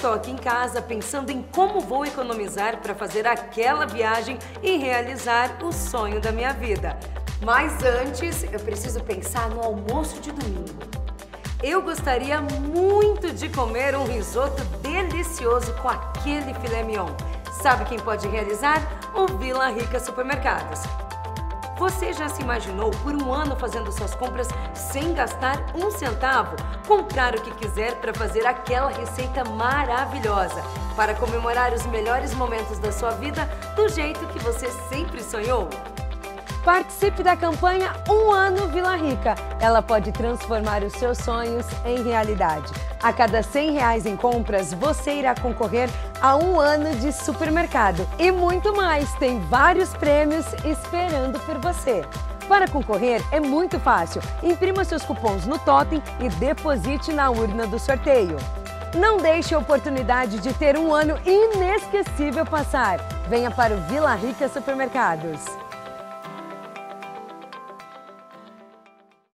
estou aqui em casa pensando em como vou economizar para fazer aquela viagem e realizar o sonho da minha vida. Mas antes, eu preciso pensar no almoço de domingo. Eu gostaria muito de comer um risoto delicioso com aquele filé mignon. Sabe quem pode realizar? O Vila Rica Supermercados. Você já se imaginou por um ano fazendo suas compras sem gastar um centavo? Comprar o que quiser para fazer aquela receita maravilhosa, para comemorar os melhores momentos da sua vida do jeito que você sempre sonhou? Participe da campanha Um Ano Vila Rica. Ela pode transformar os seus sonhos em realidade. A cada R$100 em compras, você irá concorrer a um ano de supermercado. E muito mais, tem vários prêmios esperando por você. Para concorrer é muito fácil. Imprima seus cupons no totem e deposite na urna do sorteio. Não deixe a oportunidade de ter um ano inesquecível passar. Venha para o Vila Rica Supermercados.